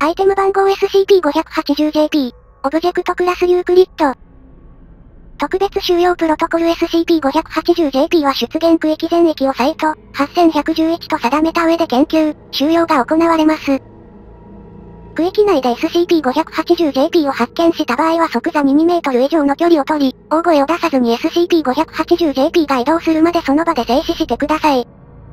アイテム番号 SCP-580JP。オブジェクトクラスユークリッド。特別収容プロトコル SCP-580JP は出現区域全域をサイト8111と定めた上で研究、収容が行われます。区域内で SCP-580JP を発見した場合は即座に2メートル以上の距離を取り、大声を出さずに SCP-580JP が移動するまでその場で静止してください。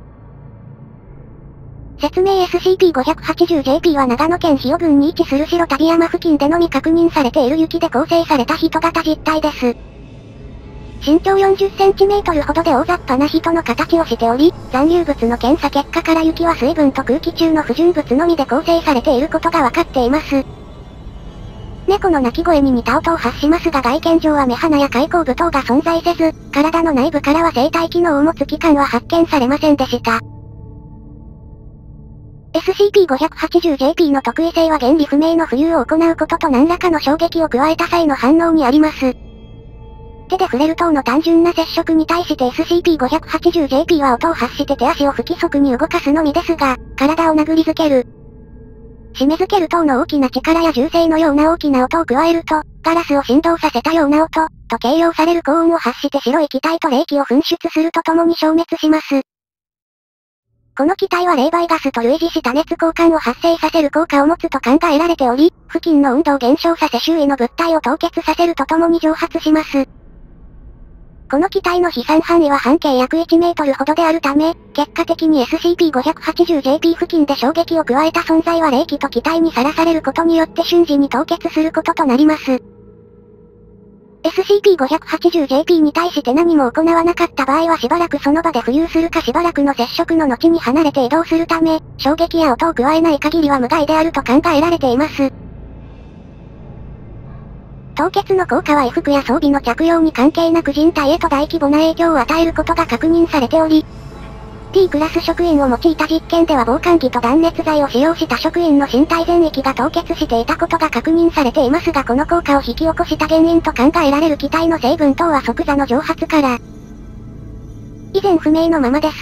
説明 SCP-580JP は長野県日尾郡に位置する白旅山付近でのみ確認されている雪で構成された人型実体です。身長 40cm ほどで大雑把な人の形をしており、残留物の検査結果から雪は水分と空気中の不純物のみで構成されていることがわかっています。猫の鳴き声に似た音を発しますが外見上は目鼻や開口部等が存在せず、体の内部からは生体機能を持つ器官は発見されませんでした。SCP-580JP の特異性は原理不明の浮遊を行うことと何らかの衝撃を加えた際の反応にあります。手で触れる等の単純な接触に対して SCP-580JP は音を発して手足を不規則に動かすのみですが、体を殴りつける、締め付ける等の大きな力や銃声のような大きな音を加えると、ガラスを振動させたような音、と形容される高音を発して白い気体と冷気を噴出するとともに消滅します。この気体は冷媒ガスと類似した熱交換を発生させる効果を持つと考えられており、付近の温度を減少させ周囲の物体を凍結させるとともに蒸発します。この気体の飛散範囲は半径約1メートルほどであるため、結果的に SCP-580JP 付近で衝撃を加えた存在は冷気と気体にさらされることによって瞬時に凍結することとなります。SCP-580JP に対して何も行わなかった場合はしばらくその場で浮遊するかしばらくの接触の後に離れて移動するため、衝撃や音を加えない限りは無害であると考えられています。凍結の効果は衣服や装備の着用に関係なく人体へと大規模な影響を与えることが確認されており、T クラス職員を用いた実験では防寒着と断熱材を使用した職員の身体全域が凍結していたことが確認されていますがこの効果を引き起こした原因と考えられる気体の成分等は即座の蒸発から依然不明のままです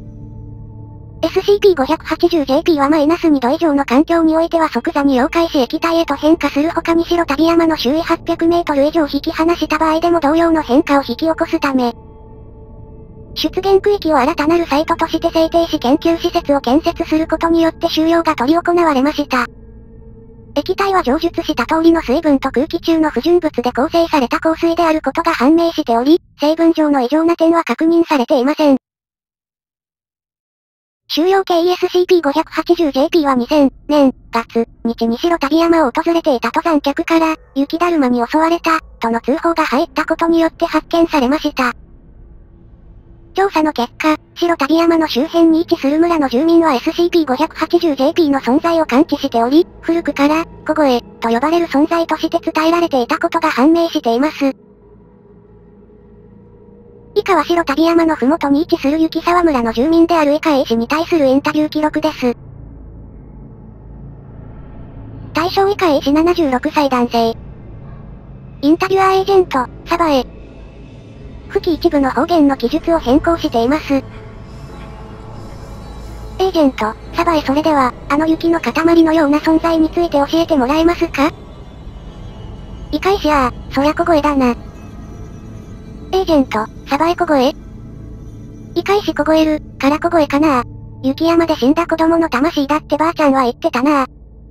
。SCP-580JP は-2度以上の環境においては即座に溶解し液体へと変化する他に白旅山の周囲800メートル以上引き離した場合でも同様の変化を引き起こすため、出現区域を新たなるサイトとして制定し研究施設を建設することによって収容が執り行われました。液体は上述した通りの水分と空気中の不純物で構成された香水であることが判明しており、成分上の異常な点は確認されていません。収容経緯 SCP-580JP は2000年月日に白旅山を訪れていた登山客から、雪だるまに襲われた、との通報が入ったことによって発見されました。調査の結果、白旅山の周辺に位置する村の住民は SCP-580JP の存在を感知しており、古くから、小声、と呼ばれる存在として伝えられていたことが判明しています。以下は白旅山のふもとに位置する雪沢村の住民である以下 A 氏に対するインタビュー記録です。対象以下 A 氏76歳男性。インタビュアーエージェント、サバエ。付記一部の方言の記述を変更しています。エージェント、サバエそれでは、あの雪の塊のような存在について教えてもらえますか？異界しやそりゃ小声だな。エージェント、サバエ小声？異界し凍える、から小声かな。雪山で死んだ子供の魂だってばあちゃんは言ってたな。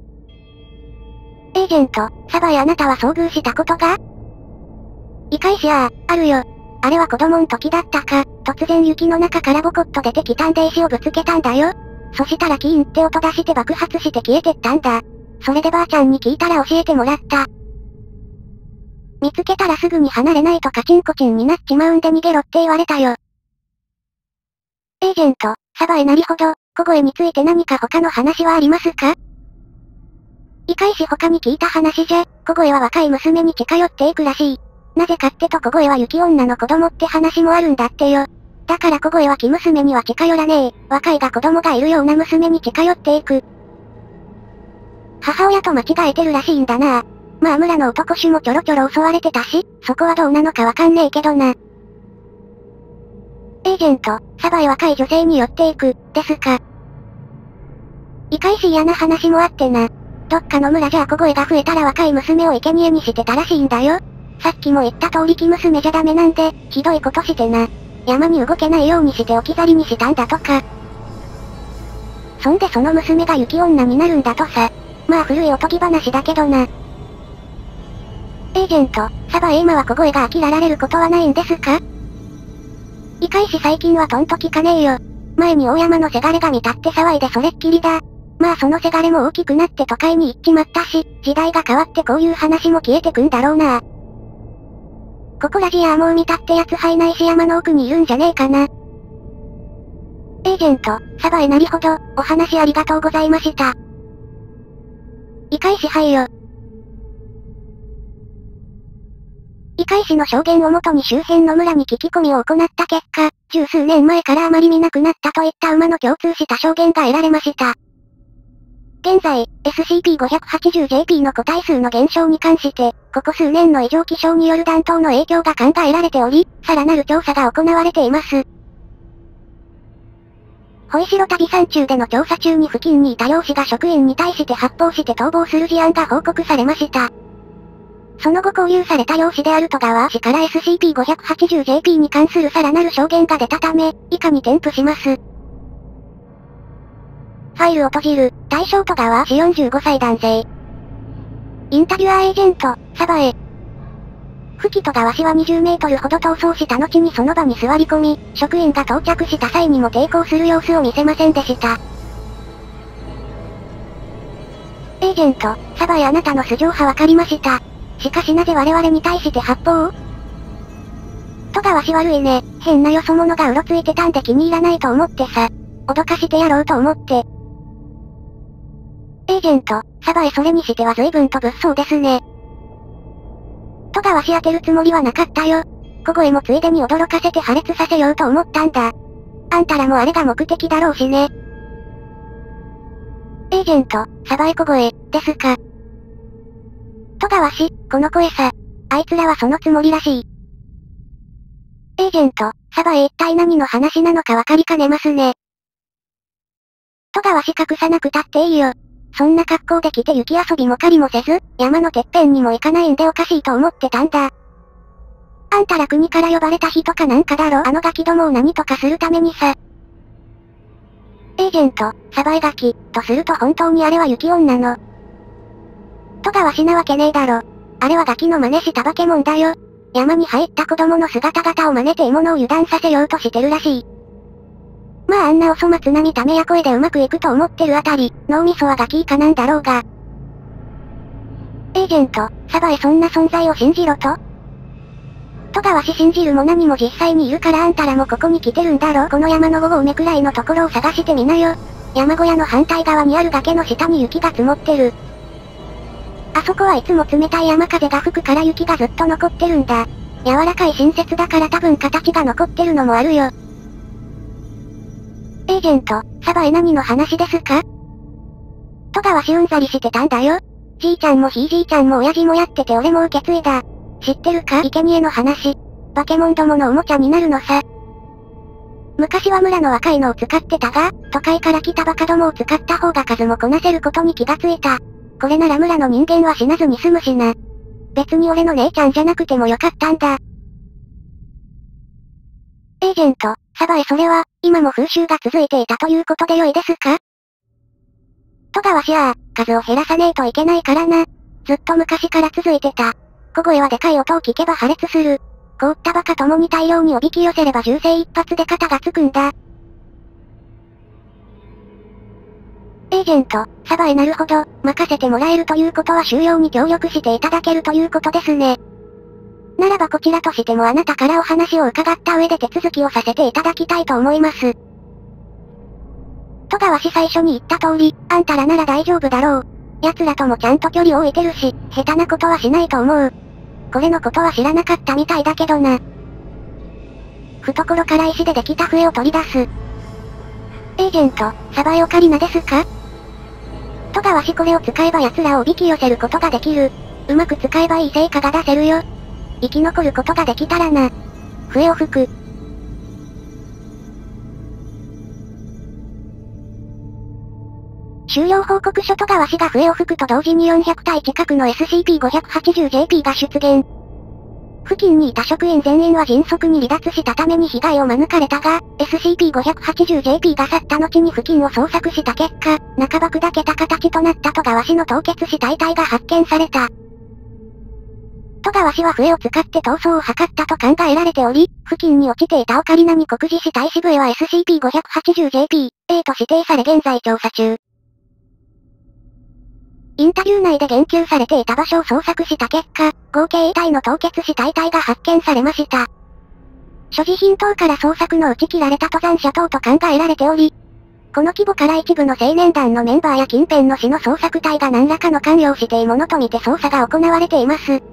エージェント、サバエあなたは遭遇したことが？異界しやあるよ。あれは子供ん時だったか、突然雪の中からボコッと出てきたんで石をぶつけたんだよ。そしたらキーンって音出して爆発して消えてったんだ。それでばあちゃんに聞いたら教えてもらった。見つけたらすぐに離れないとカチンコチンになっちまうんで逃げろって言われたよ。エージェント、サバエなるほど、小声について何か他の話はありますか？異界し他に聞いた話じゃ、小声は若い娘に近寄っていくらしい。なぜかってと小声は雪女の子供って話もあるんだってよ。だから小声は生娘には近寄らねえ。若いが子供がいるような娘に近寄っていく。母親と間違えてるらしいんだな。まあ村の男衆もちょろちょろ襲われてたし、そこはどうなのかわかんねえけどな。エージェント、サバエ若い女性に寄っていく、ですか。異界し嫌な話もあってな。 どっかの村じゃ小声が増えたら若い娘を生贄にしてたらしいんだよ。さっきも言った通り生娘じゃダメなんで、ひどいことしてな。山に動けないようにして置き去りにしたんだとか。そんでその娘が雪女になるんだとさ。まあ古いおとぎ話だけどな。エージェント、サバエイマは小声が飽きられることはないんですか？いかいし最近はとんと聞かねえよ。前に大山のせがれが見たって騒いでそれっきりだ。まあそのせがれも大きくなって都会に行っちまったし、時代が変わってこういう話も消えてくんだろうな。ここラジアーもう見たってやつ灰ないし山の奥にいるんじゃねえかな。エージェント、サバエなりほど、お話ありがとうございました。いかいしはいよ。いかいしの証言をもとに周辺の村に聞き込みを行った結果、十数年前からあまり見なくなったといった馬の共通した証言が得られました。現在、SCP-580JP の個体数の減少に関して、ここ数年の異常気象による暖冬の影響が考えられており、さらなる調査が行われています。ホイシロ旅山中での調査中に付近にいた漁師が職員に対して発砲して逃亡する事案が報告されました。その後勾留された漁師である戸川氏から SCP-580JP に関するさらなる証言が出たため、以下に添付します。ファイルを閉じる、対象戸川氏45歳男性。インタビュアーエージェント、サバエ。吹戸川氏は20メートルほど逃走した後にその場に座り込み、職員が到着した際にも抵抗する様子を見せませんでした。エージェント、サバエあなたの素性はわかりました。しかしなぜ我々に対して発砲を？戸川氏悪いね、変なよそ者がうろついてたんで気に入らないと思ってさ。脅かしてやろうと思って。エージェント、サバエそれにしては随分と物騒ですね。戸川氏当てるつもりはなかったよ。小声もついでに驚かせて破裂させようと思ったんだ。あんたらもあれが目的だろうしね。エージェント、サバエ小声、ですか。戸川氏、この声さ。あいつらはそのつもりらしい。エージェント、サバエ一体何の話なのかわかりかねますね。戸川氏隠さなくたっていいよ。そんな格好で来て雪遊びも狩りもせず、山のてっぺんにも行かないんでおかしいと思ってたんだ。あんたら国から呼ばれた人かなんかだろあのガキどもを何とかするためにさ。エージェント、サバエガキ、とすると本当にあれは雪女の。戸川氏なわけねえだろ。あれはガキの真似した化け物だよ。山に入った子供の姿形を真似て獲物を油断させようとしてるらしい。まああんなお粗末な見た目や声でうまくいくと思ってるあたり、脳みそはガキ以下なんだろうが。エージェント、サバエそんな存在を信じろと？戸川氏信じるも何も実際にいるからあんたらもここに来てるんだろこの山の5合目くらいのところを探してみなよ。山小屋の反対側にある崖の下に雪が積もってる。あそこはいつも冷たい山風が吹くから雪がずっと残ってるんだ。柔らかい新雪だから多分形が残ってるのもあるよ。エージェント、サバエ何の話ですか？戸川氏うんざりしてたんだよ。じいちゃんもひいじいちゃんも親父もやってて俺も受け継いだ。知ってるか生贄の話。化け物どものおもちゃになるのさ。昔は村の若いのを使ってたが、都会から来たバカどもを使った方が数もこなせることに気がついた。これなら村の人間は死なずに済むしな。別に俺の姉ちゃんじゃなくてもよかったんだ。エージェント、サバエそれは、今も風習が続いていたということでよいですか？戸川氏数を減らさねえといけないからな。ずっと昔から続いてた。小声はでかい音を聞けば破裂する。凍ったバカ共に大量におびき寄せれば銃声一発で肩がつくんだ。エージェント、サバエなるほど、任せてもらえるということは収容に協力していただけるということですね。ならばこちらとしてもあなたからお話を伺った上で手続きをさせていただきたいと思います。戸川氏最初に言った通り、あんたらなら大丈夫だろう。奴らともちゃんと距離を置いてるし、下手なことはしないと思う。これのことは知らなかったみたいだけどな。懐から石でできた笛を取り出す。エージェント、サバエオカリナですか？戸川氏これを使えば奴らをおびき寄せることができる。うまく使えばいい成果が出せるよ。生き残ることができたらな。笛を吹く。 終了報告書戸川氏が笛を吹くと同時に400体近くの SCP-580JP が出現。付近にいた職員全員は迅速に離脱したために被害を免れたが、SCP-580JP が去った後に付近を捜索した結果、半ば砕けた形となった戸川氏の凍結した遺体が発見された。戸川氏は笛を使って逃走を図ったと考えられており、付近に落ちていたオカリナに酷似した石笛は SCP-580JP-A と指定され現在調査中。インタビュー内で言及されていた場所を捜索した結果、合計遺体の凍結した遺体が発見されました。所持品等から捜索の打ち切られた登山者等と考えられており、この規模から一部の青年団のメンバーや近辺の市の捜索隊が何らかの関与をしているものとみて捜査が行われています。